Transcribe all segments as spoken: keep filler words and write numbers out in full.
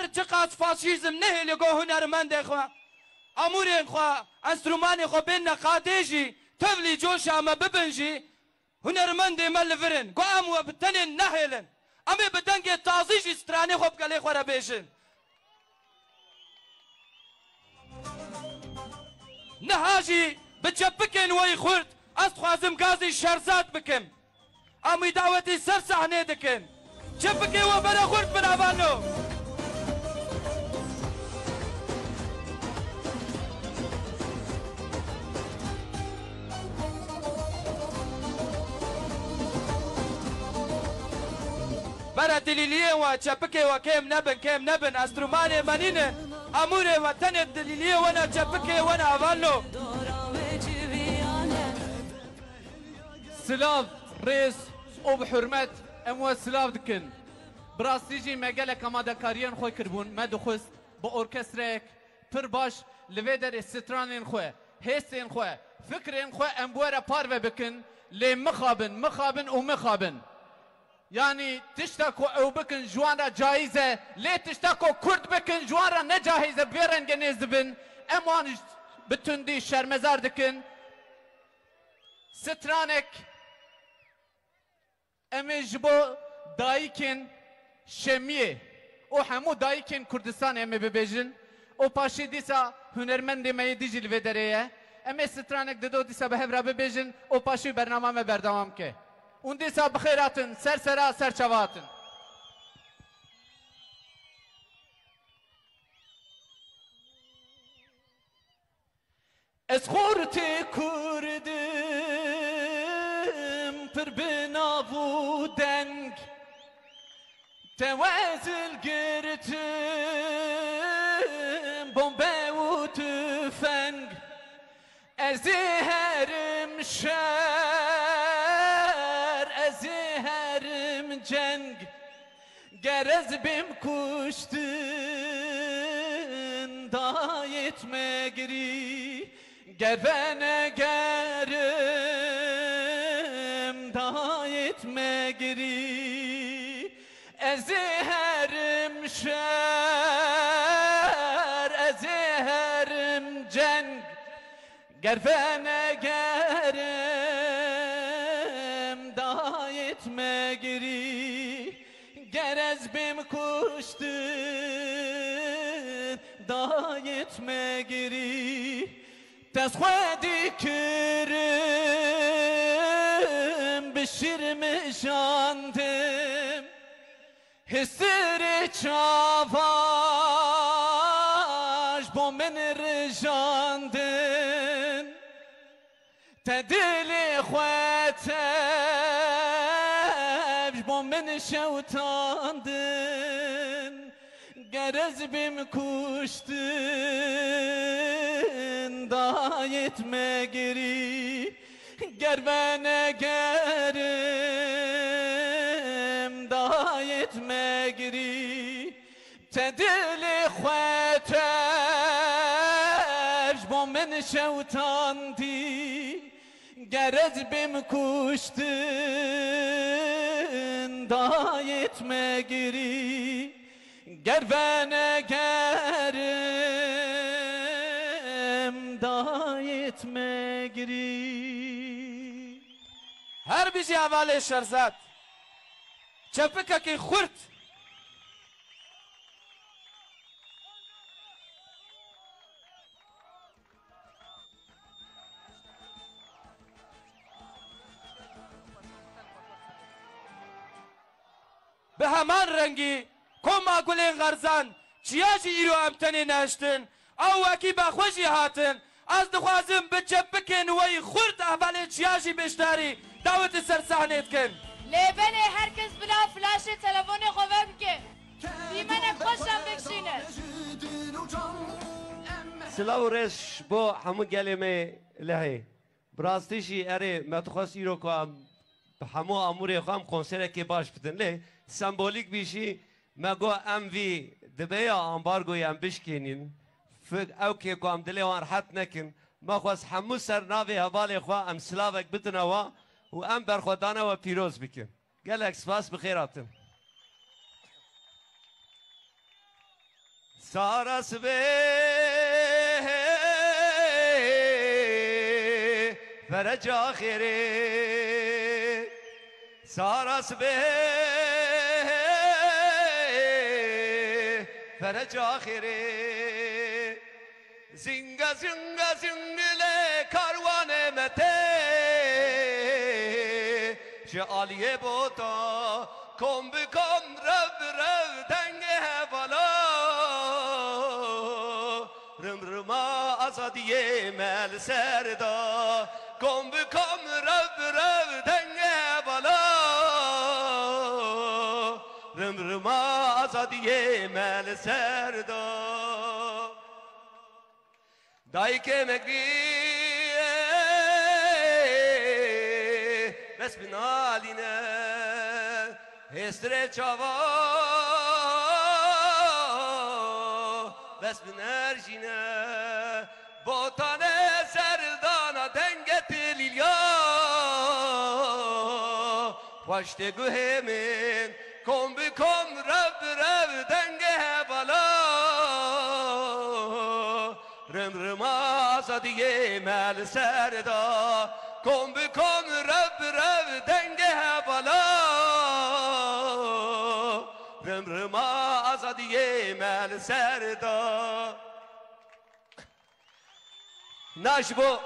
هر چقدر فاشیزم نهیلی گو هنرمند خواه امورین خواه انسترومان خواه بین نقادیجی تبلی جوش اما ببنجی هنرمند ملفرن گو امو بتنین نهیلن امی بدنگ تازیجی سترانی خوب گلی خواه را بیشن نهاجی بچه بکن وی خورد از خوازم گازی شرزاد بکم امی دعوتی سر صحنه دکن چه بکن و برا خورد بنابانو برا دلیلیه و چه بکن و کم نبن کم نبن استرومانه منینه اموره و تن دلیلیه و نه چه بکن و نه اوانو سلاف رئيس او بحرمت امو سلاف دكن براستيجي مقالك اما دكاريان خوي كربون ما دخست بأوركستريك پر باش لفيدر استرانين خوي هيستين خوي فكرين خوي امبورا بارفة بكن لي مخابن مخابن ومخابن يعني تشتكو او بكن جوانا جايزة ليه تشتكو كرد بكن جوانا نجاهزة بيرن جنيز بن امان بتندي شرمزار دكن سترانك امي جبو دايكن شمية او همو دايكن كردستان امي ببيجن او پاشي ديسا هنرمند ما يديجي الفيدرية امي سترانك ددو ديسا بهبرا ببيجن او پاشي برنامه ما بردوام که اون ديسا بخيراتن سر سرا سر چواتن اسخورتي كردم پر بنابو دنگ توازل گرتم بمبه و تفنگ از هرم شر از هرم جنگ گرز بیم کشتن دایت مگری گربن گرم دایت مگری از هرم شر از هرم جنگ گربن گرم دایت مگری گرز بیم کشتن دایت مگری دست خودی کرم بشرم جاندم حسر چاواش با من رجاندن تدل خواتبش با من شوتاندن گرز بیم کشتن دایت مگری گربن گرم دایت مگری تدل خواتبش با من شوتاندی گرز بیم کشتن دایت مگری گربن گرم دایت مگری هر بیجی اول شرزد چپکه که خورد به همان رنگی کما گلین غرزان چیاجی ایرو امتنی نشتن او وکی بخوشی هاتن از دخوازم بچه بکن وی خورد اول چیاجی بشتاری دعوت سر صحنیت کن لیبنه هرکس بلا فلاش تلفون خوبه بکن بیمنه خوشم بکشینه سلاو رش با همو گلمه لحی براستیشی اره متخواست ایرو که همو امور خواهم کنسره که باش بتن لی سمبولیک بیشی مگو ام وی دبیا امبارگوی ام بشکنین فق او که کو ام دلی وان راحت نکن ما خواست همو سر ناوی حوالی خواه ام سلاوک بتنوا و ام برخودانه و پیروز بکن گلک سپاس بخیراتم سارس به فرج آخره سارس به فرج آخره زنگا زنگا زنگله کاروان مته شعالیه بوتا کم بکم رب رب دنگ هوالا رم رما آزادیه مل سردا کم بکم رب رب دنگ هوالا رم رما آزادیه مل سردا دایی که مگری بس بنالینه هستره چاوا بس بنرجینه بوتانه سردانا دنگت لیلیا خوشت گوه من کم بکم رب رب دنگه بالا رم رما آزادیه مل سردا کم بکن رب رب دنگه بالا رم رما آزادیه مل سردا نه جبو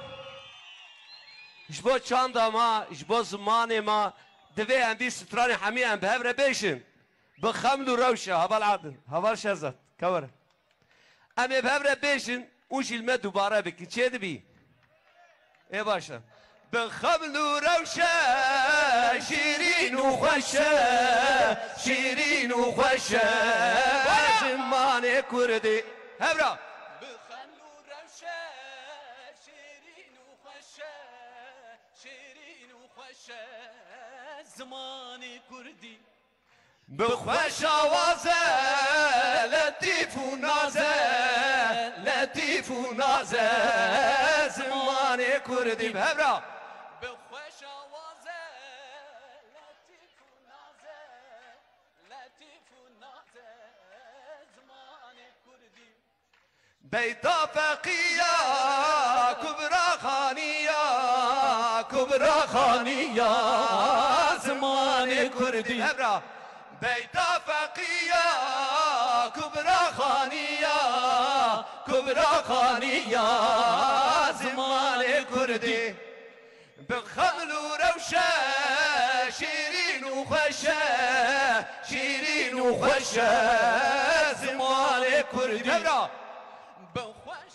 جبو چند ما جبو زمان ما دوی هم بی ستران حمی هم به هفره بیشن بخمل و روشه هوا العدل هوا شزت کوره امی به هفره بیشن اون جلمه دوباره بکی چه دبی ای باشه بخمل و روشه شیرین و خوشه شیرین و خوشه زمان کردی هفره بخمل و روشه شیرین و خوشه شیرین و خوشه زمان کردی بخوش آوازه لطیف و نازه لطیف و نازه زمان کردی بهبرا بخوش آوازه لطیف و نازه لطیف و نازه زمان کردی بیتا فقیه کبرا خانیه کبرا خانیه زمان کردی بهبرا بیتا فقیه کبرا خانیه کبرا خانیه زمان کردی بخمل و روشه شیرین و خوشه شیرین و خوشه زمان کردی بهبرا بخوش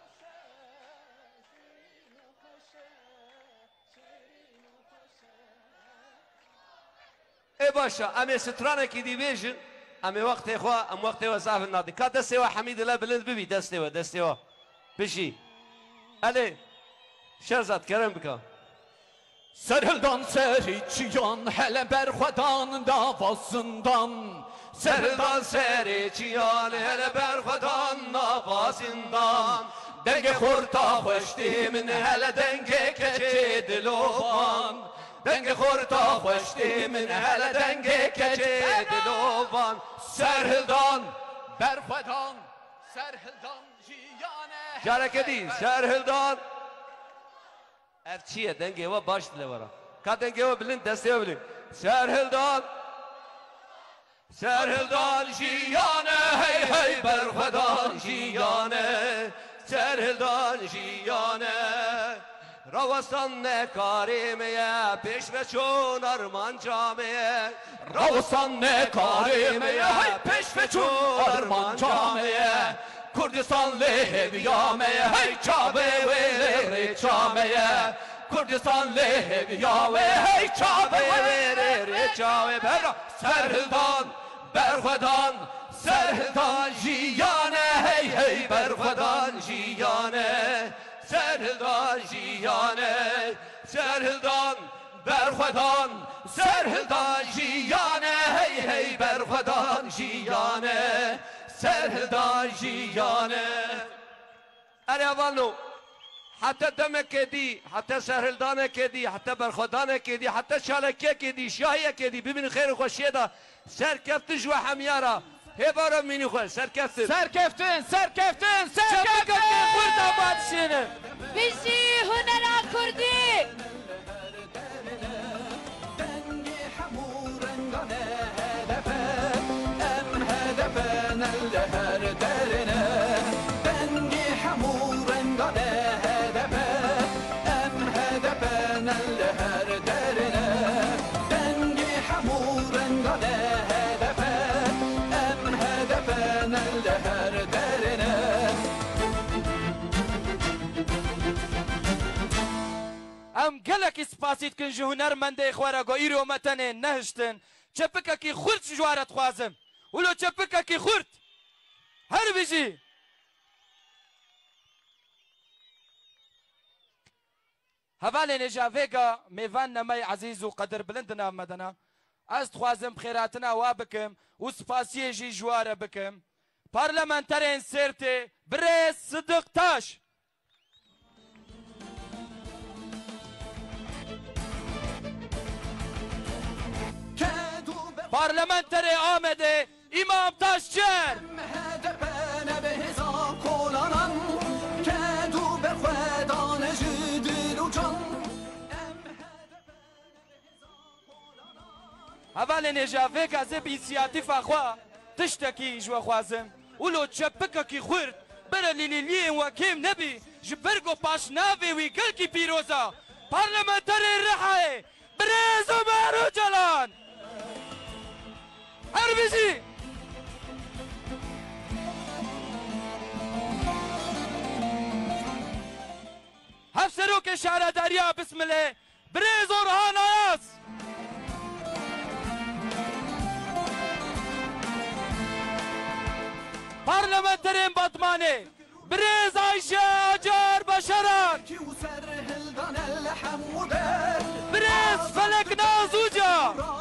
ای باشه امی سترانه کی دی بیشن امی وقت خوا ام وقت وظاف النادي کا دسته و حمید الله بلند ببی دسته و دسته و بشی علی شرزت کرم بکن Sarıldan seri çiyan hele berxudan davasından Sarıldan seri çiyan hele berxudan davasından Denge xurta xoşdi min hele denge keçi dilovan Denge xurta xoşdi min hele denge keçi dilovan Serhildan berxudan Serhildan jiyane Carekedi Serhildan ev çiye denge ve baş dile var. Ka denge ve bilin desteğe bilin. Serhildan Serhildan jiyane hey hey berxudan jiyane Serhildan jiyane Ravastan ne karimeye peşme çun arman camiye Ravastan ne karimeye peşme çun arman camiye Kurdistan leheviyameye hey Kabe verir Kabe'ye Kurdistan leheviyameye hey Kabe verir Kabe'ye Serhildan berxudan Serhildan jiyane hey hey berxudan jiyane Serhildan jiyane Serhildan berxudan Serhildan jiyane hey hey berxudan jiyane Serhildan jiyane Erevanlu hatta demek kedi hatta serhildan kedi hatta berxudan kedi hatta şalake kedi şahiye kedi bibin khayr khoşiyada ser keftiş ve hamyara هێبارە مینی خۆ سەرکەفتن سەرکەفتن سەرکەفتن چپکە سەرکەفتن خورد بادشێنە بیشی هنرا کردی ئەم گەلێکی سپاسیت کن ji hunermendê xwe re got îro me tenê nehiştin çepikekî xurt ji jware dixwazim wilo çepikekî xurt her bijî hevalê nêja vêga mêvan nemey ezîz û qedir bilind nav me dina ez dixwazim xêratina wa bikim û spasiyê jî ji ware bikim parlamenterên Sêrtê Birêz Sidiq Taş Parlamenterê Amedê İmam Taşçıer hevalê nêja vêga zêb însiyatîfa xwe tiştekî ji we xwazim wilo çepikekî xurt bere lîlîliyên we kêm nebî ji ber got paşnavê wî gelkî pîroza Parlamenterê Rihayê Birêz Ömer Öcalan her bijî hevserokê şaredariya Bismilê Birêz Orhan Ayaz Parlamenterên Batmanê Birêz Ayşe Acar Başaran Birêz Felek Nazuca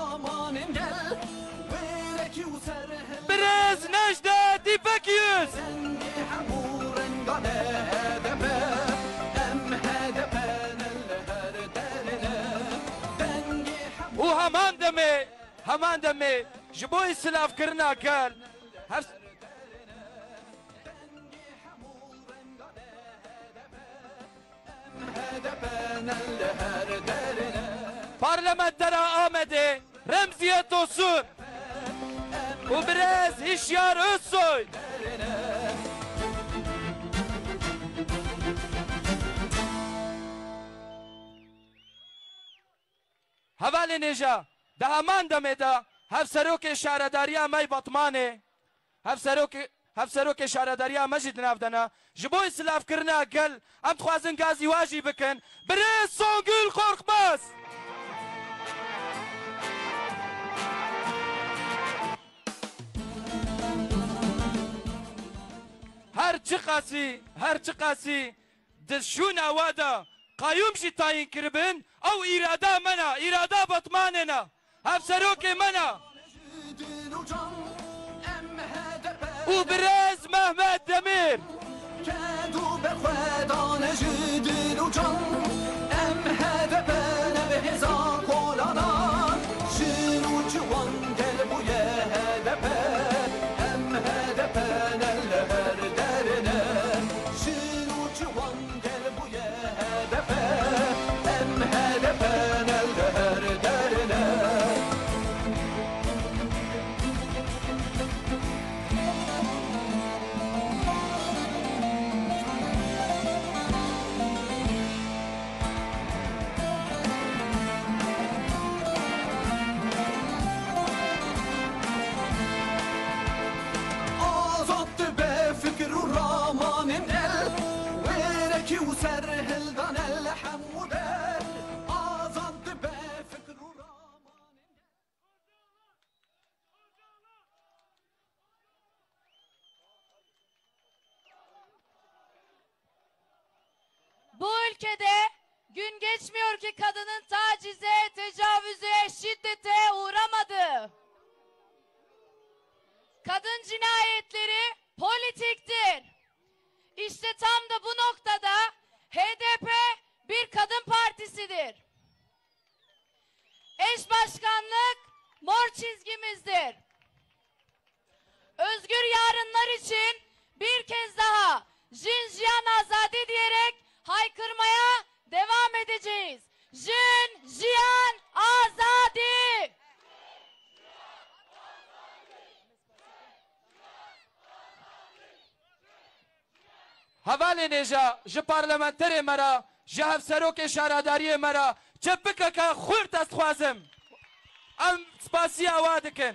Birêz Necdet İpekyüz û heman demê heman demê ji bo îslavkirina gel Parlamentera Amedê Remziye Tosun û Birêz Hişyar Özsoy hevalê nêja di heman demê de hevserokê şaredariya me Batmanê hevserokê hevserokê şaredariya me jî di nav de ne ji bo îslavkirina gel em dixwazin gazî wa jî bikin Birêz Songül Korkmaz her çi qasî her çi qasî di şûna we de qayyum jî tayîn kiribin ew îrada me ne îrada Batmanê ne hevserokê me ne û Birêz Mehmet Demîr Bu ülkede gün geçmiyor ki kadının tacize, tecavüze, şiddete uğramadı. Kadın cinayetleri politiktir. İşte tam da bu noktada H D P bir kadın partisidir. Eş başkanlık mor çizgimizdir. özgür yarınlar için bir kez daha Jin Jiyan Azadi diyerek haykırmaya devam edeceğiz. Jin Jiyan Azadi! Havalê nêja ji parlamenterê me ra ji hevserokê şaredariyê me ra çepikeke xurt ez dixwazim. Em spasiya wa dikin.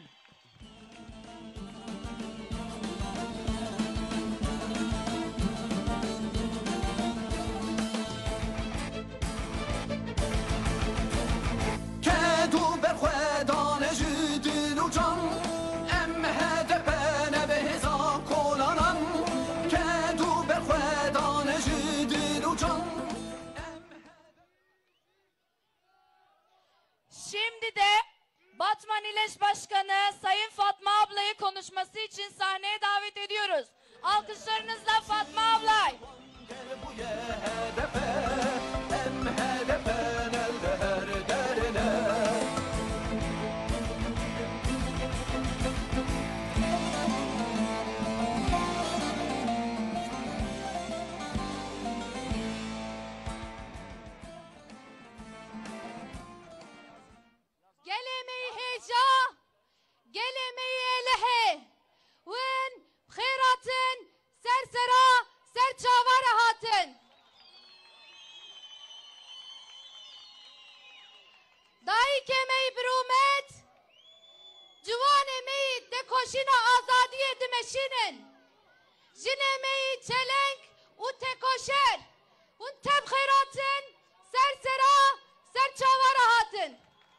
Kedu berxwedan ji dil û can em H D P nebehêza kolanan Kedu berxwedan ji dil û can. Şimdi de Batman İleş Başkanı Sayın Fatma ablayı konuşması için sahneye davet ediyoruz. Alkışlarınızla Fatma ablay. Gel bu ye H D P em H D P'nin elde her derine. Gelemeyi heca, gelemeyi elehe. Wen bxêratin, sersera, serçavara hatin. Dayı kemeyi birumet, civan emeyi dekoşina azadiye dimeşinin. Jin emeyi çelenk u tekoşer. Un teb xêratin, sersera, serçavara hatin.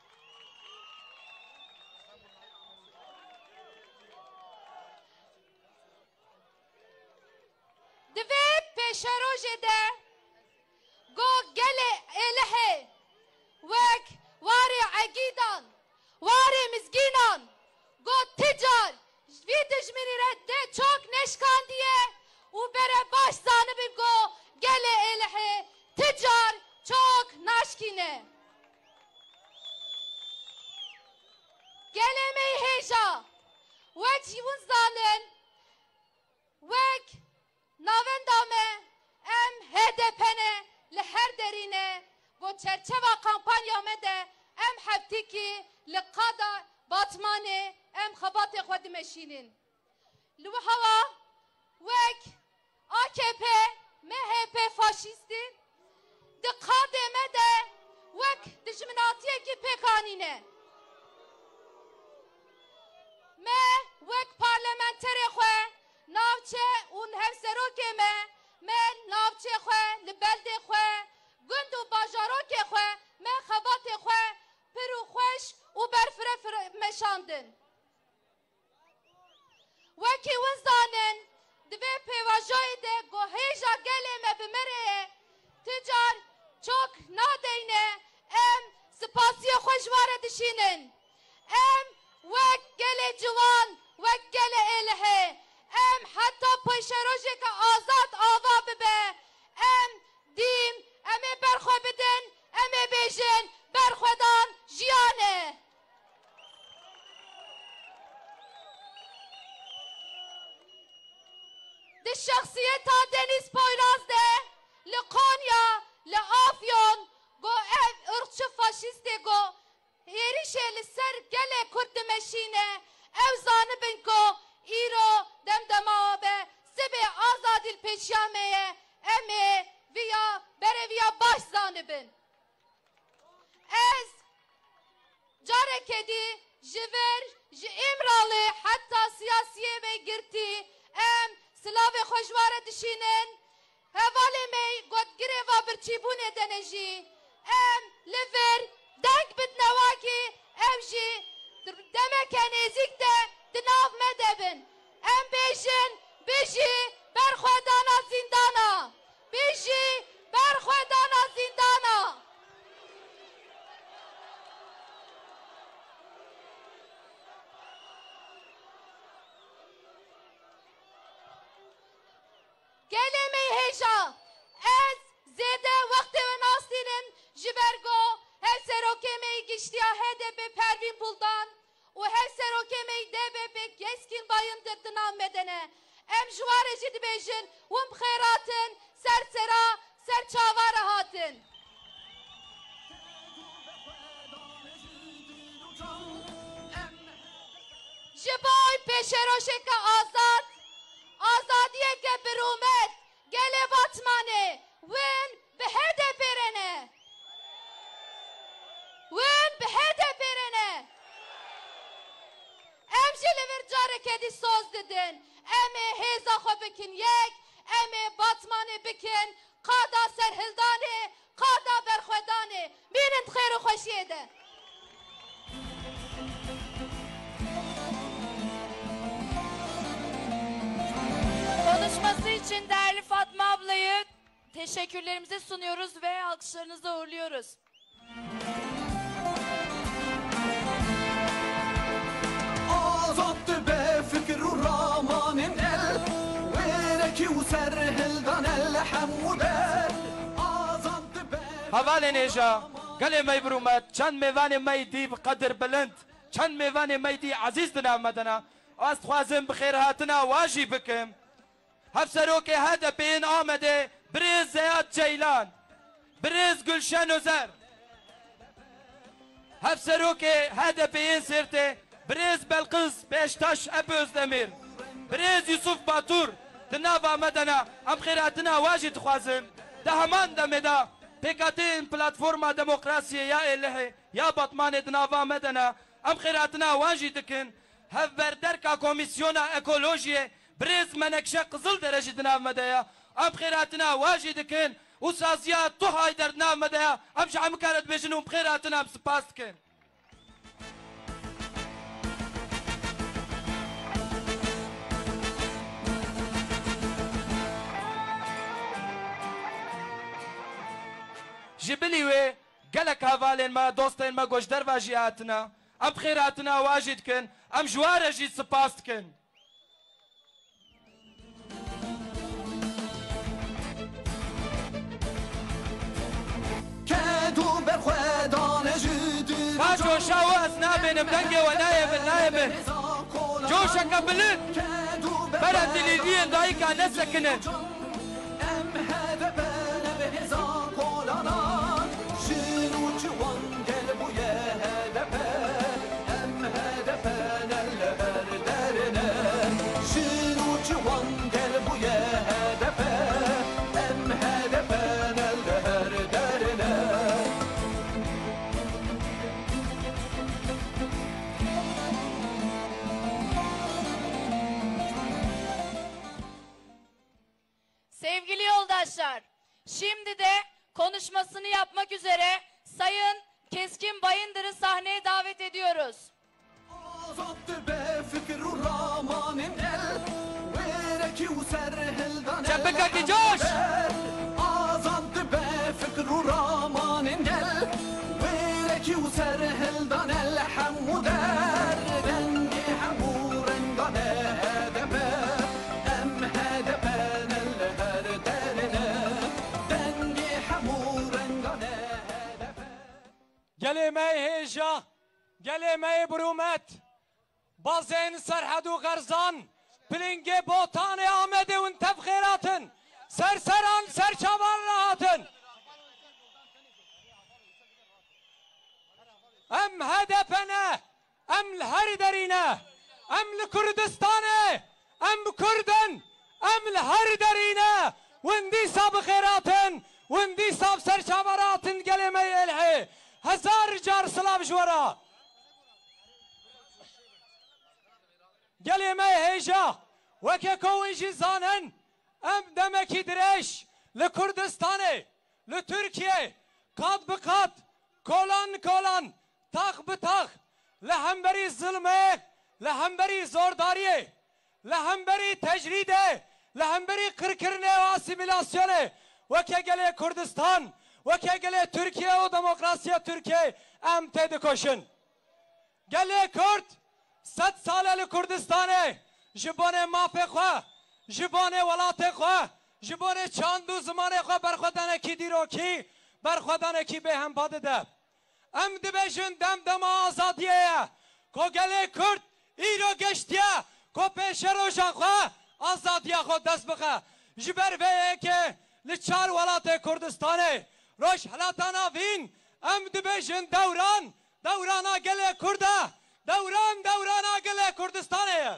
Divê pêşerojê de got gelê êlihê wek warê egîdan, warê mizgînan got ticar vî dijminî re de çok neşkandiye û bere baş zanibî got gelê êlihê ticar çok naşkîne. Gelemey hêja wek jî hûn zanin wek navenda me em H D P'ne li her derîne got çerçeva kampanya me de em hevtîkî li qada Batmanê em xebatê xwe dimeşînin. Li wi hewa wek A K P M H P faşîstî di qadê me de wek dijminatiyekî pêkanîne. Me wek parlamenterê xwe navçe û hevserokê me me navçê xwe li beldê xwe gund û bajarokê xwe me xebatê xwe pir û xweş û berfireh meşandin. Wekî win zanin divê pêvajayê de got hêja gelê me bi merê ticar çok nadeyne em spasiyê xwe ji ware dişînin. Em wek gelê ciwan wek gelê êlihê em heta pêşerojeke azad ava bibe em dîm em ê berxwe bidin em ê bêjin berxwedan jiyan e. Di şexsiyeta Deniz Poyraz de li Konya li Afyon got ev ırkçı faşistê got hêrişê li ser gelê Kurd dimeşîne ev zanibin ku îro demdema be sibê azadî li pêşiya me ye em ê viya bereviya baş zanibin. Ez carekê dî ji vir ji İmralê heta siyasiyê ve girtî em silavê xwe ji ware dişînin. Hevalê me got girêva birçîbûnê de ne jî em li vir deng bidnewakî ev jî demeke nêzik de di nav me de bin. Em bêjin bijî berxwedana zîndana. Bijî berxwedana zîndana. Gelemey hêja ez zêde wextê we nastînin ji ber got hevserokê me giştiya H D P Pervîn Buldan و هر سروکه میده به بگسکین باینده دنام مدنه ام جوار جد بیجن وم خیراتن سر سرا سر چاوار هاتن جبای پیش روشک آزاد آزادیه که برومت گله باتمانه وین به هدف برنه وین به هدف برنه ام جلور جاره کدی سوز ددن ام هیزا خو بکن یک ام باتمانه بکن قادا سرهلدانه قادا برخودانه بینند خیر و خوشیه ده Konuşması için değerli Fatma ablayı teşekkürlerimizi sunuyoruz ve alkışlarınızla uğurluyoruz. Azattı be fikr u ramanın el Vereki u serhildan el hamuder Azattı be هوال نيجا قال ما يبرومت چند میوان میدی بقدر بلند چند میوان میدی عزیز دنا مدنا است خوازم بخیر هاتنا واجی بکم هفسروك هذا بين آمده بريز زياد جيلان بريز گلشن وزر هفسروك هذا بين سيرته بريز بلقيس بيشتاش ابو زدمير بريز يوسف باتور تنافا مدنا ام خيراتنا واجد خوازم ده همان دمدا بكاتين بلاتفورما ديمقراسية يا إلهي يا بطمان تنافا مدنا ام خيراتنا واجد كن هفبر دركا كوميسيونا ايكولوجيه بريز منكشة قزل درجة دناف مدايا ام خيراتنا واجد كن وسازيات طوحاي در دناف مدايا ام شعب مكانت بيجنو بخيراتنا بسباس كن جبلي وي قالك هافالين ما دوستين ما قوش در واجياتنا ام خيراتنا واجد كن ام جوارة جيد سباس كن باجو شاوز نابن بدنجي ونايب النايب جوشا قبلت برد دليلين ضايقة نسكنن ام هذا بنا بهزا قولانا شنو جوان قلبو يا هذا ام هذا بنا الهر دارنا شنو جوان قلبو يا هذا ام هذا بنا الهر دارنا Sevgili yoldaşlar, şimdi de konuşmasını yapmak üzere Sayın Keskin Bayındır'ı sahneye davet ediyoruz. Azattı be fikr u ramanın el Vereki u serhildan el Çapıkaki coş! Azattı be fikr u ramanın el Vereki u serhildan el hamuder Rengi hamurendan edebe Em hedeben el her derine Rengi hamurendan edebe قلمه هيجا قلمه برومت بازين سرحد وغرزان بلنجي بوطان آمد وانت بخيراتن سرسران سرچوان راهاتن ام هدفنا ام الهر درينا ام لكردستانه ام كردن ام الهر درينا واندي صاب خيراتن واندي صاب سرچواراتن قلمه الهي هزار جار سلام جورا قلمه هيجا وككوي جزانن ام دمكي دريش لكردستاني لتركيا قاد بقاد كولان كولان تاخ بتاخ لهمبري ظلمه لهمبري زورداريه لهمبري تجريده لهمبري كركرنه واسيميلاسيونه وكقلي كردستان وكقلي تركيا وديمقراطيا تركيا ام تدكوشن قلي كرد ست ساله لكردستانه جبونه مافه خو جبونه ولاته خو جبونه چاندو زمانه خو برخودانه کی دیروکی برخودانه کی به هم باده ده ام دبجن دم دم آزادیه کو گله کرد ایرو گشتیه کو پیش روشا خواه آزادیا خود دست بخه جبر ویه که لچار ولات کردستانه روش حلاتانا وین ام دبیشن دوران دورانا گله کرده دوران دورانا گله کردستانه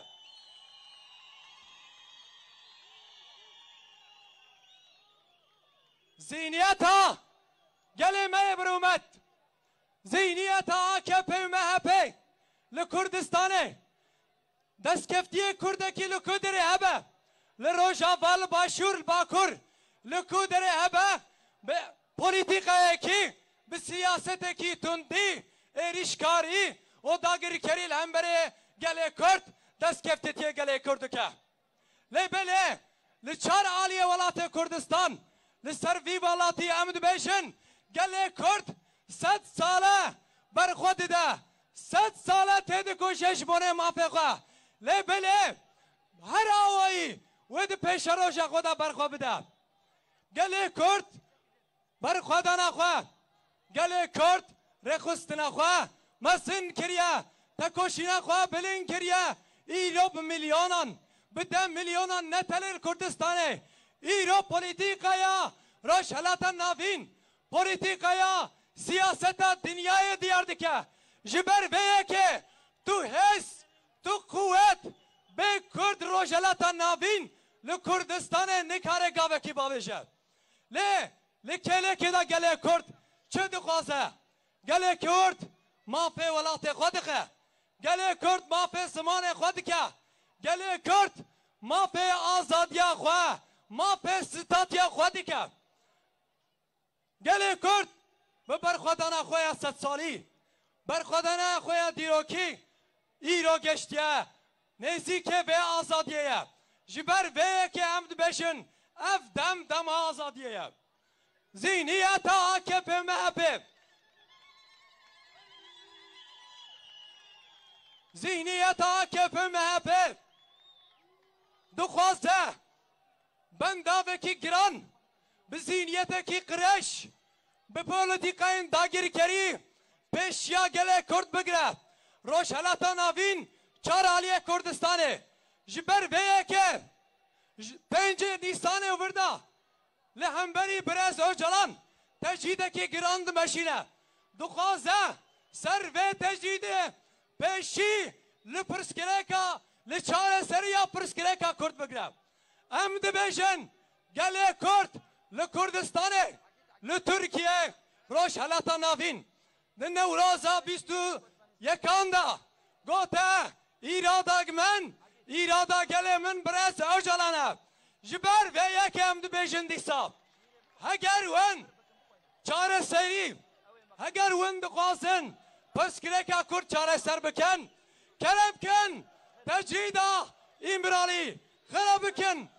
زینیتا گله مه برومت زینیتا آکپی و مهپی لکردستانه دست کفتیه کرده که لکودره هبه لروژا وال باشور باکور لکودره هبه به پولیتیقه کی به سیاست کی تندی ایریشکاری و داگری کریل هم بره گله کرد دست کفتیه گله کرد که لبله لچار عالیه ولات کردستان لسر وی ولاتی امد بیشن گله کرد صد ساله بر خود ده صد ساله تید کوشش بونه مافقه لبله هر آوایی ود پیش روش خدا بر خود بده گله کرد بر خدا نخواه گله کرد رخست نخواه مسن کریه تکوشی نخواه بلین کریه ایرو بمیلیونان بده میلیونان نتلر کردستانه ایرو پولیتیقایا روش حالتا نافین پولیتیقایا سیاستا دنیای دیار دکه جبر بیه که تو حس تو قوت به کرد روش حالتا نافین لکردستان نکاره گاوه کی باوشه لی لی کله که دا گله کرد چه دخوازه گله کرد مافه ولات خودکه گله کرد مافه زمان خودکه گله کرد مافه آزادیا خواه مافه ستاتیا خودکه گله کرد به برخودانا خواه ست سالی برخودانا خواه دیروکی ایرو گشتیه نزیکه به آزادیه جبر به که امد بشن اف دم دم آزادیه زینیت آکپ محبب زینیت آکپ محبب دخوازه بنداوه کی گران به زینیت کی قرش به پولیتیکاین داگیری کری پیشیا گله کرد بگره روش حالاتا ناوین چار عالیه کردستانه جبر بیه که پنج نیسانه ورده لهمبری برز او جلان تجدیده کی گراند مشینه دخوازه سر و تجدیده پیشی لپرسکریکا لچار سریا پرسکریکا کرد بگره ام دبیشن گله کرد لکردستانه لترکیه روش حالاتا نافین نوروزا بیستو یکاندا گوته ایرادا من ایرادا گله من برس اوجالانه جبر و یک ام دبیشن دیسا اگر ون چاره سری اگر ون دخوازن پرسکریکا کرد چاره سر بکن کرم کن تجریدا ایمرالی خراب کن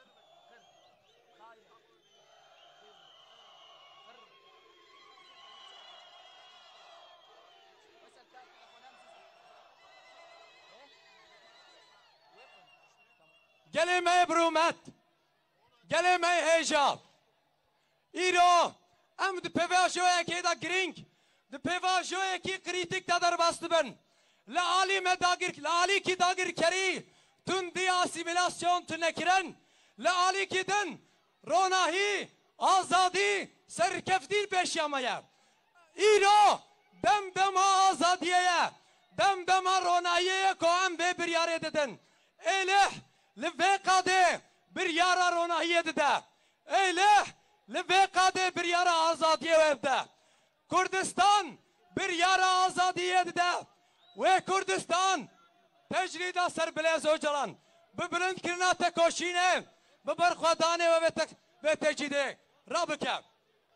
گله مای برومت گله مای هیجاب ایرو ام د پیواژوی کی دا گرینگ د پیواژوی کی کریتیک تا در باست بن لعالی مداگر لعالی کی داگر کری تون دی اسیمیلاسیون تنکرن لعالی کی دن روناهی آزادی سرکفتی پیشیامaya ایرو دم دم آزادیه دم دم روناهی کو ام به بریاره ددن اله لفقاده بریاره روناهی دده اله لفقاده بریاره آزادیه وبده کردستان بریاره آزادیه دده و کردستان تجریدا سر بلیز و جلان ببلند کرنا تکوشینه ببرخوادانه و به تجریده را بکن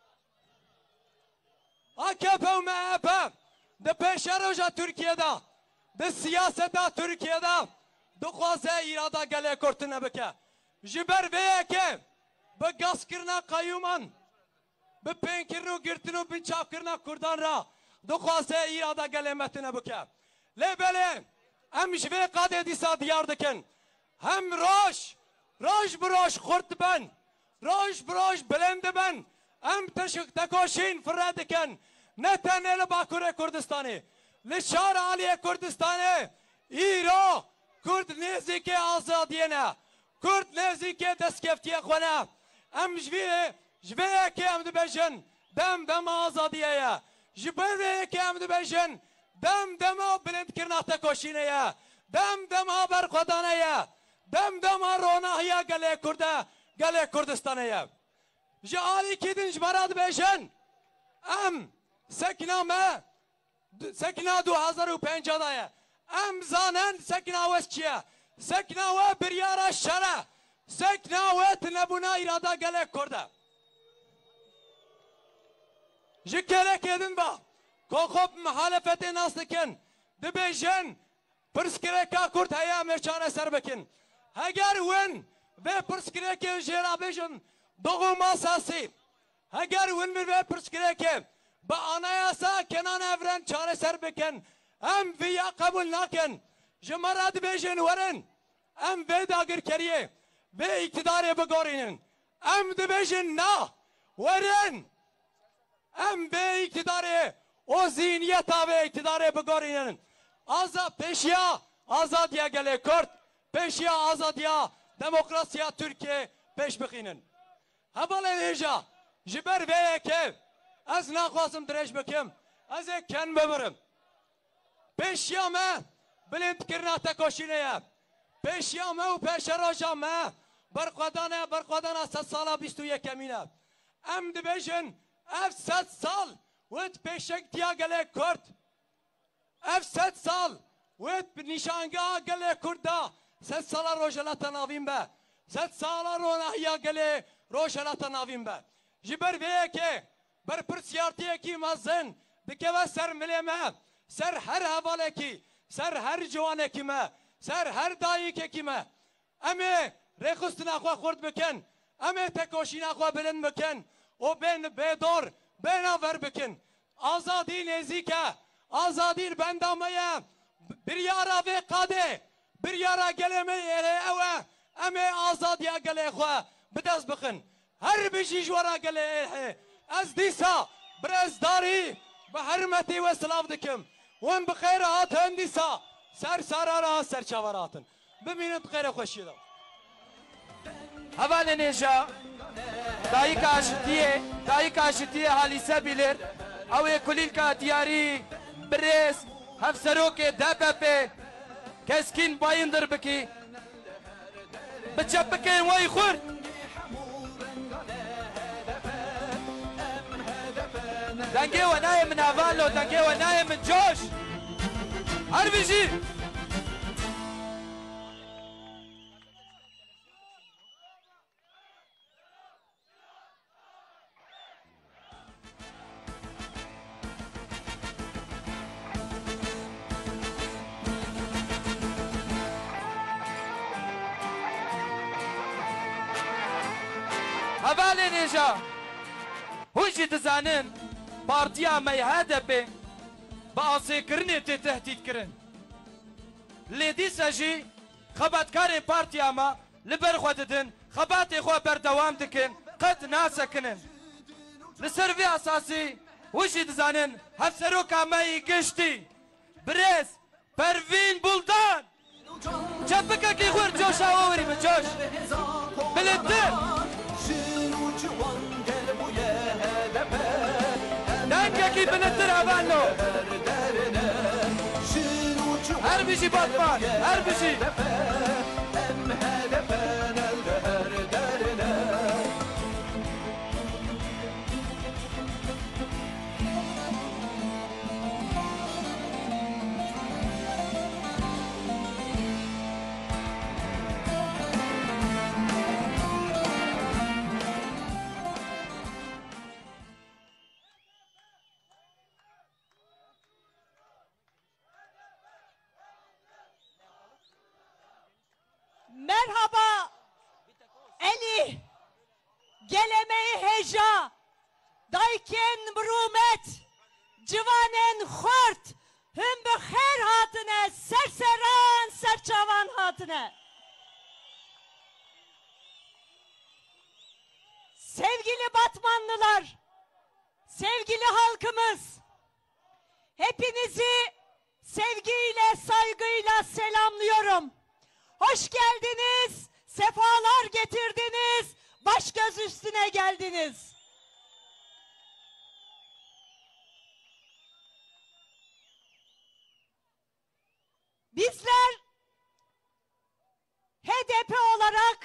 آکپ و مهب ده پیش روژا ترکیه دا ده سیاست دا ترکیه دا دخوازه ایرادا گله کرتنه بکن جبر بیه که به گاز کرنا قیومان به پین کرنو گرتنو بینچاپ کرنا کردان را دخوازه ایرادا گله متنه بکن لبله هم جوه قاده دیسا دیار دکن هم روش روش بروش خورد بن روش بروش بلند بن هم تشک تکوشین فرد دکن نه تنه لباکور کردستانی لشار عالیه کردستانه ایرا کرد نزدیک آزادیه نه کرد نزدیک دستکفتیه خونه ام جویه جویه که ام دبجن دم دم آزادیه یا جبره که ام دبجن دم دم بلند کرنا تکوشینه یا دم دم برخودانه یا دم دم روناهیا گله کرده گله کردستانه یا جالی کدین جبراد بجن ام سکنا ما سکنا دو هزار و پنج دایه ام زانن سکنا وست چیه سکنا و بریارا شره سکنا و تنبونا ایرادا گله کرده جکله کدین با که خوب محالفت ناس دکن دبیجن پرسکره که کرد هیا مرچانه سر بکن اگر ون و پرسکره که جرا بیجن دوغم اساسی اگر ون و پرسکره که با anayasa kenan evren çare ser beken em veya kabul naken jmarad bejin verin em ve dagir keriye ve iktidarı begorinin em de bejin na verin em ve iktidarı o zihniyet ve iktidarı begorinin aza peşya azadiye gele kurt peşya azadiya demokrasiya Türkiye peş bikinin habale heja jiber ve ke از نخواستم درش بکم از کن ببرم پیشیامه بلند کرنا تکاشینه پیشیامه و پیش راجامه برخوادانه برخوادانه ست ساله بیست و یک کمینه ام دبیجن اف ست سال وید پیشک تیا گله کرد اف ست سال وید نشانگاه گله کرده ست ساله روشلتا ناویم به ست ساله رونهیا گله روشلتا ناویم به جبر بیه که بر پرسیارتیه کی مازن دکه سر ملمه سر هر حواله کی سر هر جوانه کی ما سر هر دایی که کی ما امی رخصتنا خو خورد بکن امی تکوشینا خو بلند بکن و بین بدور بنا ور بکن آزادی نزیکه آزادی بندامه بریارا و قاده بریارا گلمه اره اوه امی آزادی گله خو بدست بکن هر بشی جورا گله از دیسا برزداری به حرمتی و سلاف دکم وان بخیر هاتن دیسا سر سرارا سر چواراتن ببینید خیر خوشی دو هوال نیجا دایی کاشتیه دایی کاشتیه حالی سبیلر اوی کلیل که دیاری برز هفسروک دبپه کسکین بایندر بکی بچه بکن وای خورد دنگه و نای من اولو دنگه و نای من جوش هر بیشی هواله نیجا هونجی دزانن پارتیا می هدفه با آسه کرنه تی تهدید کرن لیدی سجی خباتکار پارتیا ما لبر خود دن خبات خو بردوام دکن قد ناسکنن لسر وی اساسی وشی دزانن هفسرو کامی گشتی برز پروین بولدان چپکه کی خور جوشا وری من جوش بلندر دنگکی بلندر اوالو هر بیشی باتمان هر بیشی Merhaba Eli gelemeyi heja dayken brumet civanen xort hüm bixer hatine serseran serçavan hatine. Sevgili Batmanlılar, sevgili halkımız, hepinizi sevgiyle, saygıyla selamlıyorum. Hoş geldiniz, sefalar getirdiniz, baş göz üstüne geldiniz. Bizler H D P olarak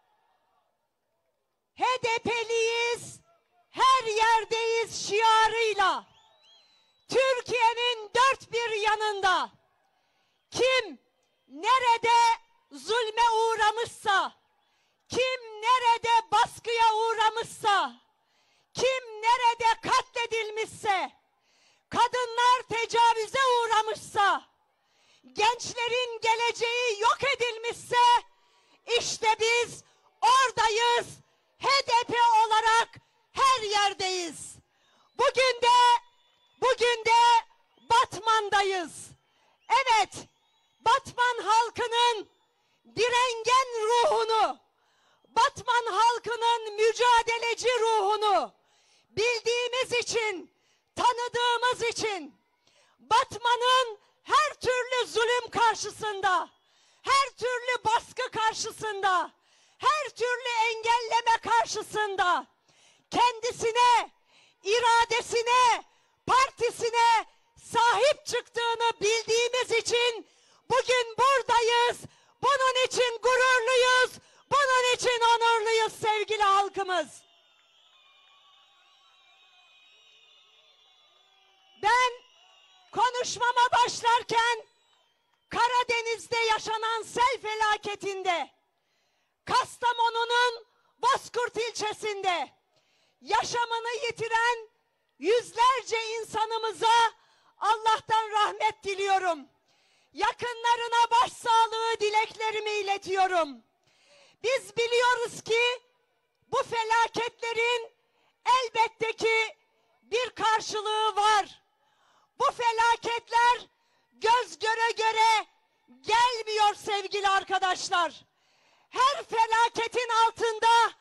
H D P'liyiz, her yerdeyiz şiarıyla Türkiye'nin dört bir yanında kim nerede zulme uğramışsa, kim nerede baskıya uğramışsa, kim nerede katledilmişse, kadınlar tecavüze uğramışsa, gençlerin geleceği yok edilmişse, işte biz oradayız, H D P olarak her yerdeyiz. Bugün de, bugün de Batman'dayız. Evet, Batman halkının direngen ruhunu, Batman halkının mücadeleci ruhunu bildiğimiz için, tanıdığımız için, Batman'ın her türlü zulüm karşısında, her türlü baskı karşısında, her türlü engelleme karşısında kendisine, iradesine, partisine sahip çıktığını bildiğimiz için bugün buradayız. Bunun için gururluyuz, bunun için onurluyuz sevgili halkımız. Ben konuşmama başlarken Karadeniz'de yaşanan sel felaketinde, Kastamonu'nun Bozkurt ilçesinde yaşamını yitiren yüzlerce insanımıza Allah'tan rahmet diliyorum. Yakınlarına başsağlığı dileklerimi iletiyorum. Biz biliyoruz ki bu felaketlerin elbette ki bir karşılığı var. Bu felaketler göz göre göre gelmiyor sevgili arkadaşlar. Her felaketin altında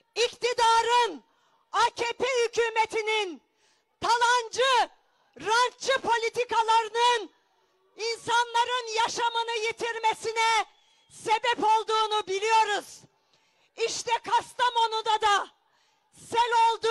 iktidarın, A K P hükümetinin talancı, rantçı politikalarının insanların yaşamını yitirmesine sebep olduğunu biliyoruz. İşte Kastamonu'da da sel oldu,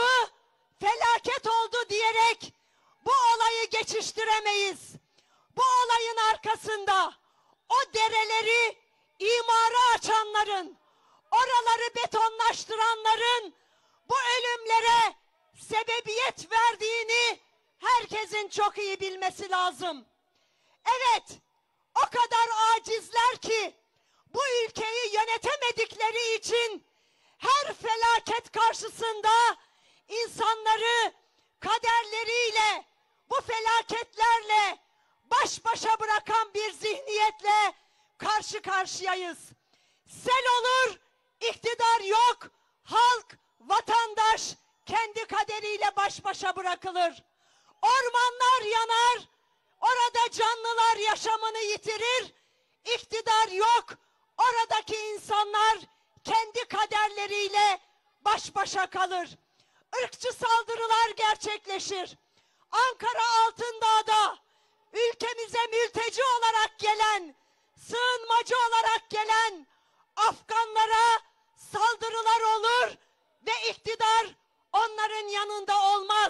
felaket oldu diyerek bu olayı geçiştiremeyiz. Bu olayın arkasında o dereleri imara açanların, oraları betonlaştıranların bu ölümlere sebebiyet verdiğini herkesin çok iyi bilmesi lazım. Evet, o kadar acizler ki bu ülkeyi yönetemedikleri için her felaket karşısında insanları kaderleriyle, bu felaketlerle baş başa bırakan bir zihniyetle karşı karşıyayız. Sel olur, iktidar yok, halk, vatandaş kendi kaderiyle baş başa bırakılır. Ormanlar yanar, orada canlılar yaşamını yitirir, iktidar yok, oradaki insanlar kendi kaderleriyle baş başa kalır. Irkçı saldırılar gerçekleşir. Ankara Altındağ'da ülkemize mülteci olarak gelen, sığınmacı olarak gelen Afganlara saldırılar olur ve iktidar onların yanında olmaz.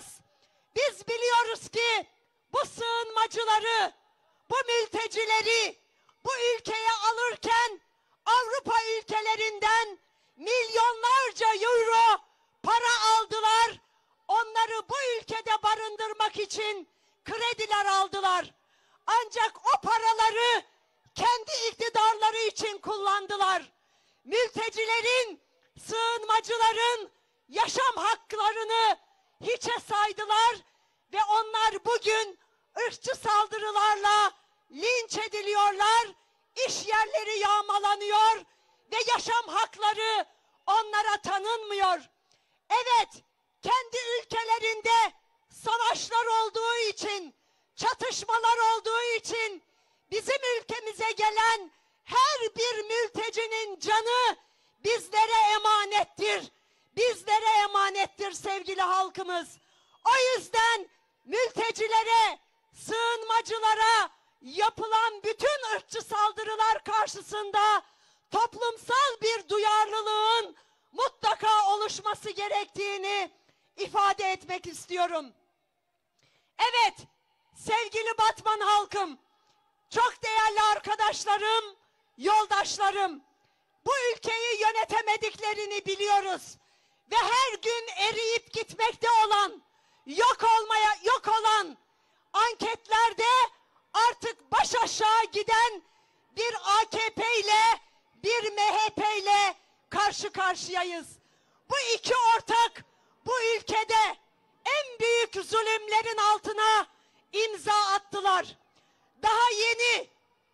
Biz biliyoruz ki bu sığınmacıları, bu mültecileri bu ülkeye alırken Avrupa ülkelerinden milyonlarca euro para aldılar. Onları bu ülkede barındırmak için krediler aldılar. Ancak o paraları kendi iktidarları için kullandılar. Mültecilerin, sığınmacıların yaşam haklarını hiçe saydılar ve onlar bugün ırkçı saldırılarla linç ediliyorlar, iş yerleri yağmalanıyor ve yaşam hakları onlara tanınmıyor. Evet, kendi ülkelerinde savaşlar olduğu için, çatışmalar olduğu için bizim ülkemize gelen her bir mültecinin canı bizlere emanettir. Bizlere emanettir sevgili halkımız. O yüzden mültecilere, sığınmacılara yapılan bütün ırkçı saldırılar karşısında toplumsal bir duyarlılığın mutlaka oluşması gerektiğini ifade etmek istiyorum. Evet, sevgili Batman halkım, çok değerli arkadaşlarım, yoldaşlarım, bu ülkeyi yönetemediklerini biliyoruz ve her gün eriyip gitmekte olan, yok olmaya yok olan anketlerde artık baş aşağı giden bir A K P ile bir M H P ile karşı karşıyayız. Bu iki ortak bu ülkede en büyük zulümlerin altına imza attılar. Daha yeni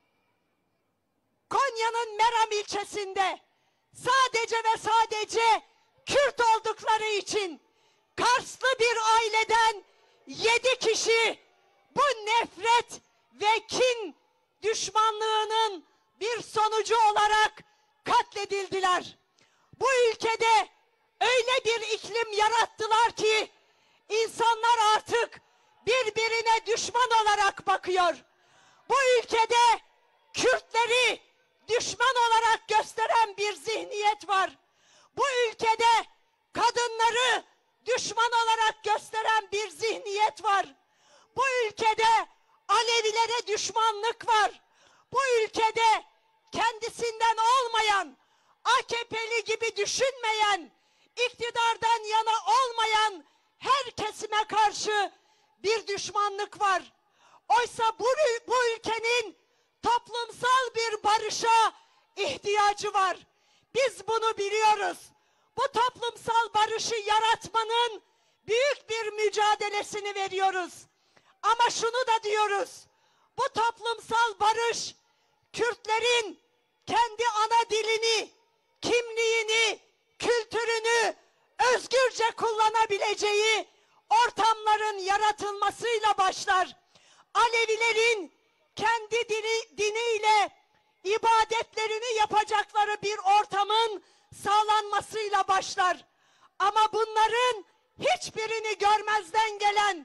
Konya'nın Meram ilçesinde sadece ve sadece Kürt oldukları için Karslı bir aileden yedi kişi bu nefret ve kin düşmanlığının bir sonucu olarak katledildiler. Bu ülkede öyle bir iklim yarattılar ki insanlar artık birbirine düşman olarak bakıyor. Bu ülkede Kürtleri düşman olarak gösteren bir zihniyet var. Bu ülkede kadınları düşman olarak gösteren bir zihniyet var. Bu ülkede Alevilere düşmanlık var. Bu ülkede kendisinden olmayan, A K P'li gibi düşünmeyen, iktidardan yana olmayan her kesime karşı bir düşmanlık var. Oysa bu, bu ülkenin toplumsal bir barışa ihtiyacı var. Biz bunu biliyoruz. Bu toplumsal barışı yaratmanın büyük bir mücadelesini veriyoruz. Ama şunu da diyoruz. Bu toplumsal barış Kürtlerin kendi ana dilini, kimliğini, kültürünü özgürce kullanabileceği ortamların yaratılmasıyla başlar. Alevilerin kendi dini, diniyle ibadetlerini yapacakları bir ortamın sağlanmasıyla başlar. Ama bunların hiçbirini görmezden gelen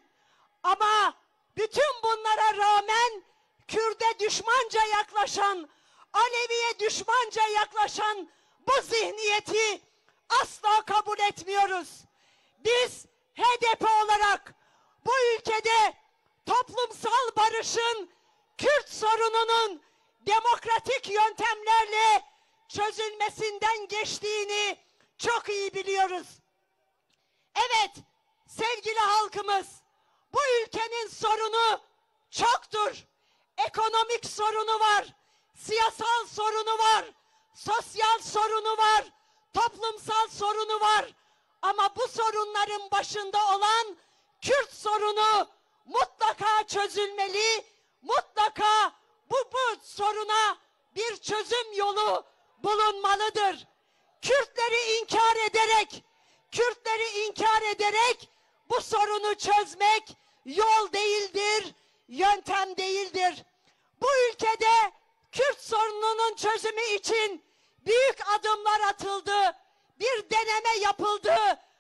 ama bütün bunlara rağmen Kürt'e düşmanca yaklaşan, Alevi'ye düşmanca yaklaşan bu zihniyeti asla kabul etmiyoruz. Biz H D P olarak bu ülkede toplumsal barışın Kürt sorununun demokratik yöntemlerle çözülmesinden geçtiğini çok iyi biliyoruz. Evet, sevgili halkımız, bu ülkenin sorunu çoktur. Ekonomik sorunu var, siyasal sorunu var, sosyal sorunu var, toplumsal sorunu var. Ama bu sorunların başında olan Kürt sorunu mutlaka çözülmeli, mutlaka bu, bu soruna bir çözüm yolu bulunmalıdır. Kürtleri inkar ederek, Kürtleri inkar ederek bu sorunu çözmek yol değildir, yöntem değildir. Bu ülkede Kürt sorununun çözümü için büyük adımlar atıldı, bir deneme yapıldı,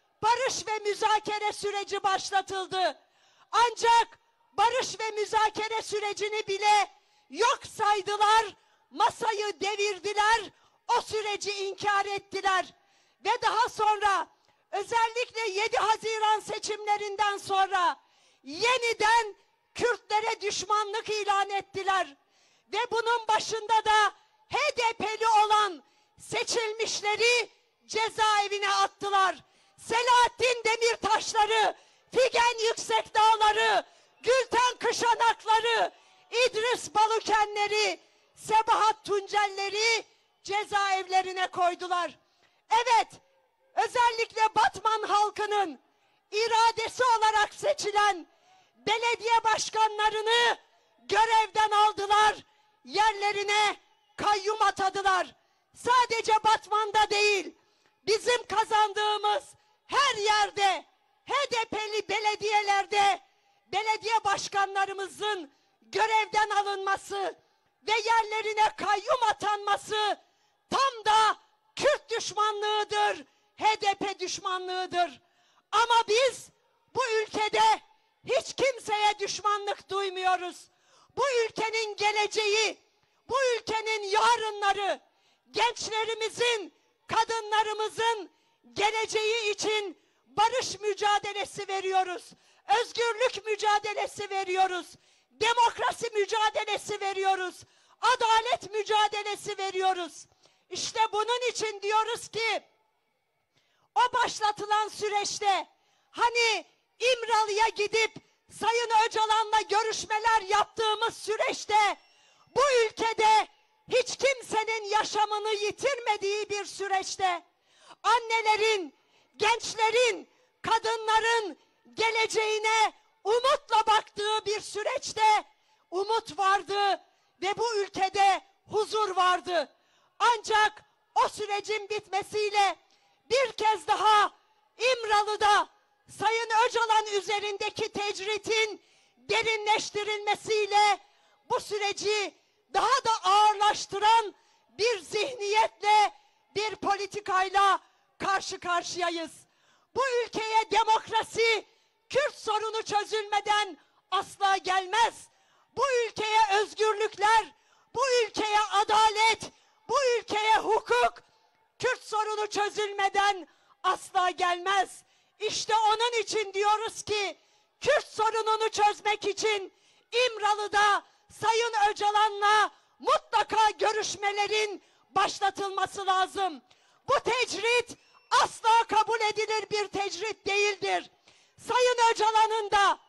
barış ve müzakere süreci başlatıldı. Ancak barış ve müzakere sürecini bile yok saydılar, masayı devirdiler, o süreci inkar ettiler. Ve daha sonra özellikle yedi Haziran seçimlerinden sonra yeniden Kürtlere düşmanlık ilan ettiler. Ve bunun başında da H D P'li olan seçilmişleri cezaevine attılar. Selahattin Demirtaşları, Figen Yüksekdağları, Gülten Kışanakları, İdris Balukenleri, Sebahat Tuncelleri cezaevlerine koydular. Evet, özellikle Batman halkının iradesi olarak seçilen belediye başkanlarını görevden aldılar, yerlerine kayyum atadılar. Sadece Batman'da değil, bizim kazandığımız her yerde, H D P'li belediyelerde belediye başkanlarımızın görevden alınması ve yerlerine kayyum atanması tam da Kürt düşmanlığıdır, H D P düşmanlığıdır. Ama biz bu ülkede hiç kimseye düşmanlık duymuyoruz. bu ülkenin geleceği, bu ülkenin yarınları, gençlerimizin, kadınlarımızın geleceği için barış mücadelesi veriyoruz. Özgürlük mücadelesi veriyoruz. Demokrasi mücadelesi veriyoruz. Adalet mücadelesi veriyoruz. İşte bunun için diyoruz ki o başlatılan süreçte hani İmralı'ya gidip Sayın Öcalan'la görüşmeler yaptığımız süreçte bu ülkede hiç kimsenin yaşamını yitirmediği bir süreçte annelerin, gençlerin, kadınların geleceğine umutla baktığı bir süreçte umut vardı ve bu ülkede huzur vardı. Ancak o sürecin bitmesiyle bir kez daha İmralı'da Sayın Öcalan üzerindeki tecritin derinleştirilmesiyle bu süreci daha da ağırlaştıran bir zihniyetle, bir politikayla karşı karşıyayız. Bu ülkeye demokrasi, Kürt sorunu çözülmeden asla gelmez. Bu ülkeye özgürlükler, bu ülkeye adalet, bu ülkeye hukuk, Kürt sorunu çözülmeden asla gelmez. İşte onun için diyoruz ki Kürt sorununu çözmek için İmralı'da Sayın Öcalan'la mutlaka görüşmelerin başlatılması lazım. Bu tecrit asla kabul edilir bir tecrit değildir. Sayın Öcalan'ın da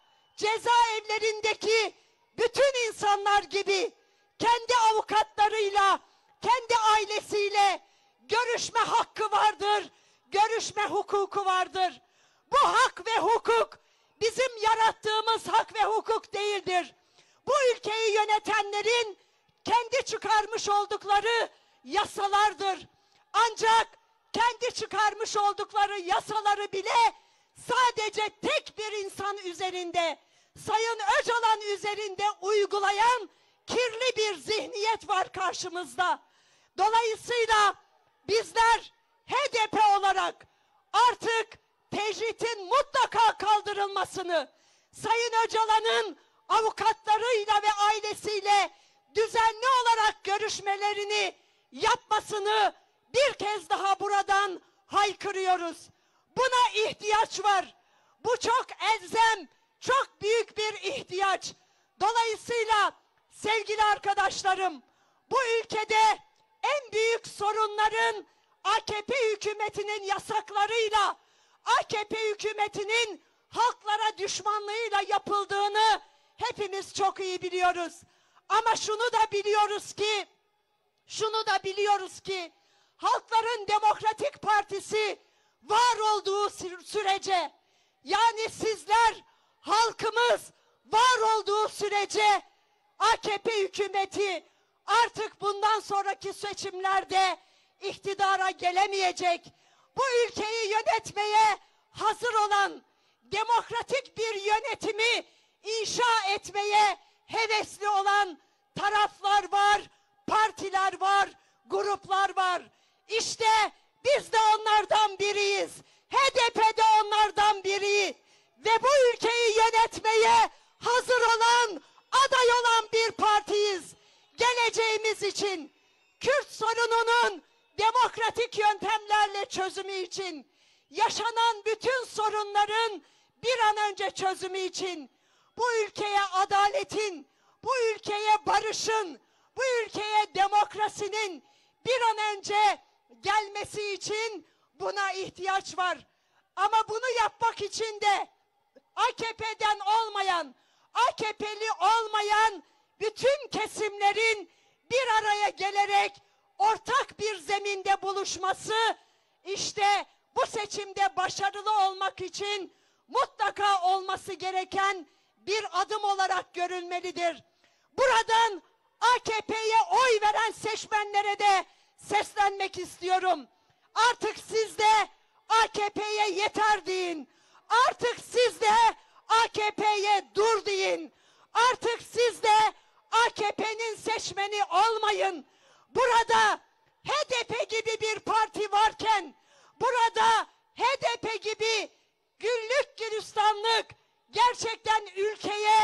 cezaevlerindeki bütün insanlar gibi kendi avukatlarıyla, kendi ailesiyle görüşme hakkı vardır, görüşme hukuku vardır. Bu hak ve hukuk bizim yarattığımız hak ve hukuk değildir. Bu ülkeyi yönetenlerin kendi çıkarmış oldukları yasalardır. Ancak kendi çıkarmış oldukları yasaları bile sadece tek bir insan üzerinde, Sayın Öcalan üzerinde uygulayan kirli bir zihniyet var karşımızda. Dolayısıyla bizler H D P olarak artık tecritin mutlaka kaldırılmasını, Sayın Öcalan'ın avukatlarıyla ve ailesiyle düzenli olarak görüşmelerini yapmasını bir kez daha buradan haykırıyoruz. Buna ihtiyaç var. Bu çok elzem, çok büyük bir ihtiyaç. Dolayısıyla sevgili arkadaşlarım, bu ülkede en büyük sorunların A K P hükümetinin yasaklarıyla, A K P hükümetinin halklara düşmanlığıyla yapıldığını hepimiz çok iyi biliyoruz. Ama şunu da biliyoruz ki, şunu da biliyoruz ki, Halkların Demokratik Partisi var olduğu sürece, yani sizler, halkımız var olduğu sürece A K P hükümeti artık bundan sonraki seçimlerde iktidara gelemeyecek. Bu ülkeyi yönetmeye hazır olan, demokratik bir yönetimi inşa etmeye hevesli olan taraflar var, partiler var, gruplar var. İşte biz de onlardan biriyiz. H D P de onlardan biri. Ve bu ülkeyi yönetmeye hazır olan, aday olan bir partiyiz. Geleceğimiz için, Kürt sorununun demokratik yöntemlerle çözümü için, yaşanan bütün sorunların bir an önce çözümü için, bu ülkeye adaletin, bu ülkeye barışın, bu ülkeye demokrasinin bir an önce gelmesi için buna ihtiyaç var. Ama bunu yapmak için de A K P'den olmayan, A K P'li olmayan bütün kesimlerin bir araya gelerek ortak bir zeminde buluşması, işte bu seçimde başarılı olmak için mutlaka olması gereken bir adım olarak görülmelidir. Buradan A K P'ye oy veren seçmenlere de seslenmek istiyorum. Artık siz de A K P'ye yeter deyin. Artık siz de A K P'ye dur deyin. Artık siz de A K P'nin seçmeni olmayın. Burada H D P gibi bir parti varken, burada H D P gibi güllük gülistanlık gerçekten ülkeye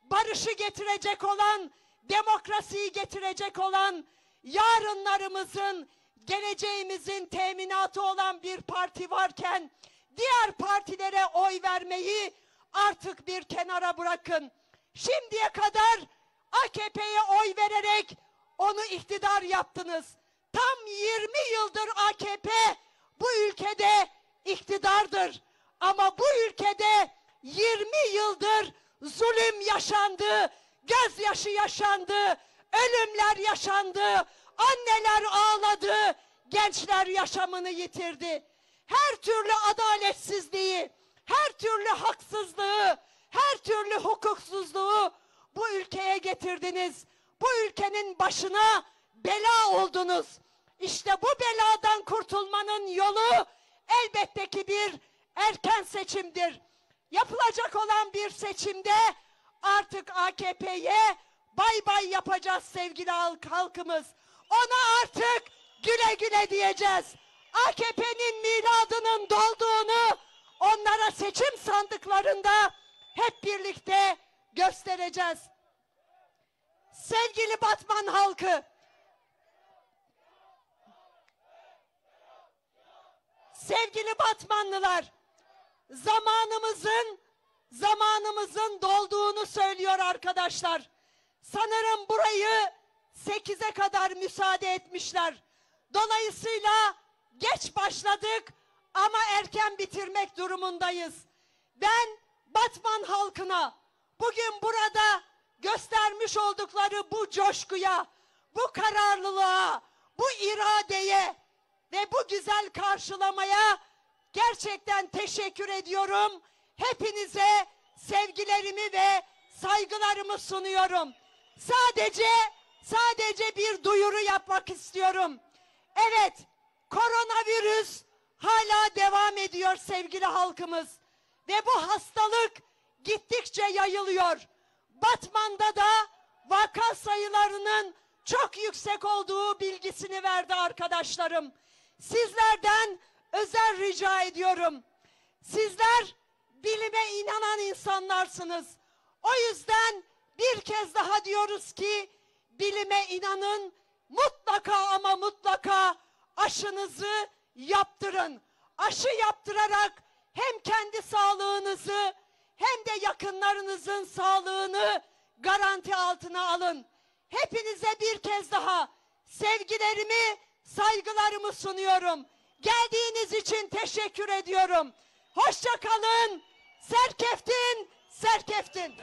barışı getirecek olan, demokrasiyi getirecek olan, yarınlarımızın, geleceğimizin teminatı olan bir parti varken diğer partilere oy vermeyi artık bir kenara bırakın. Şimdiye kadar A K P'ye oy vererek onu iktidar yaptınız. Tam yirmi yıldır A K P bu ülkede iktidardır. Ama bu ülkede yirmi yıldır zulüm yaşandı, gözyaşı yaşandı, ölümler yaşandı, anneler ağladı, gençler yaşamını yitirdi. Her türlü adaletsizliği, her türlü haksızlığı, her türlü hukuksuzluğu bu ülkeye getirdiniz. Bu ülkenin başına bela oldunuz. İşte bu beladan kurtulmanın yolu elbette ki bir erken seçimdir. Yapılacak olan bir seçimde artık A K P'ye bay bay yapacağız sevgili halk, halkımız. Ona artık güle güle diyeceğiz. A K P'nin miladının dolduğunu onlara seçim sandıklarında hep birlikte göstereceğiz. Sevgili Batman halkı, sevgili Batmanlılar, zamanımızın zamanımızın dolduğunu söylüyor arkadaşlar. Sanırım burayı sekize kadar müsaade etmişler. Dolayısıyla geç başladık ama erken bitirmek durumundayız. Ben Batman halkına bugün burada göstermiş oldukları bu coşkuya, bu kararlılığa, bu iradeye ve bu güzel karşılamaya gerçekten teşekkür ediyorum. Hepinize sevgilerimi ve saygılarımı sunuyorum. Sadece sadece bir duyuru yapmak istiyorum. Evet, koronavirüs hala devam ediyor sevgili halkımız. Ve bu hastalık gittikçe yayılıyor. Batman'da da vaka sayılarının çok yüksek olduğu bilgisini verdi arkadaşlarım. Sizlerden özel rica ediyorum. Sizler bilime inanan insanlarsınız. O yüzden bir kez daha diyoruz ki bilime inanın, mutlaka ama mutlaka aşınızı yaptırın. Aşı yaptırarak hem kendi sağlığınızı hem de yakınlarınızın sağlığını garanti altına alın. Hepinize bir kez daha sevgilerimi, saygılarımı sunuyorum. Geldiğiniz için teşekkür ediyorum. Hoşça kalın. Serkeftin, serkeftin.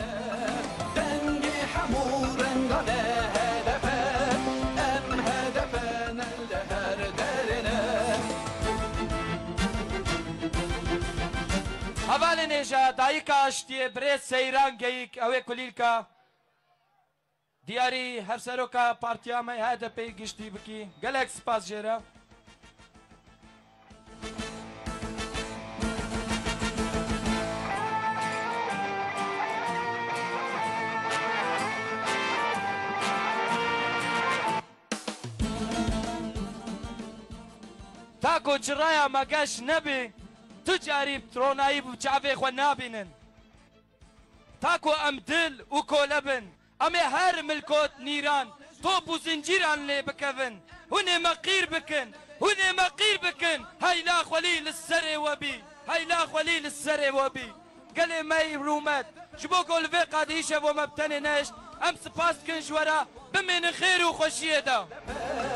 Havale neja dayika ashtiye bres seyran geyik ewe kulilka diyari her seroka partiya me H D P gişti biki gelek spas jera تاكو جرايا ما قاش نبي تجاري ترونايب وشعبي خو نابينن تاكو امدل وكولبن امي هر ملكوت نيران توب وزنجيران اللي بكفن هني مقير بكن هني مقير بكن هاي لا خليل السري وبي هاي لا خليل السري وبي قال ماي رومات شبوكو الفي قاديشه وما بتنيناش ام سباس كن شورا بمن خير وخشيه دا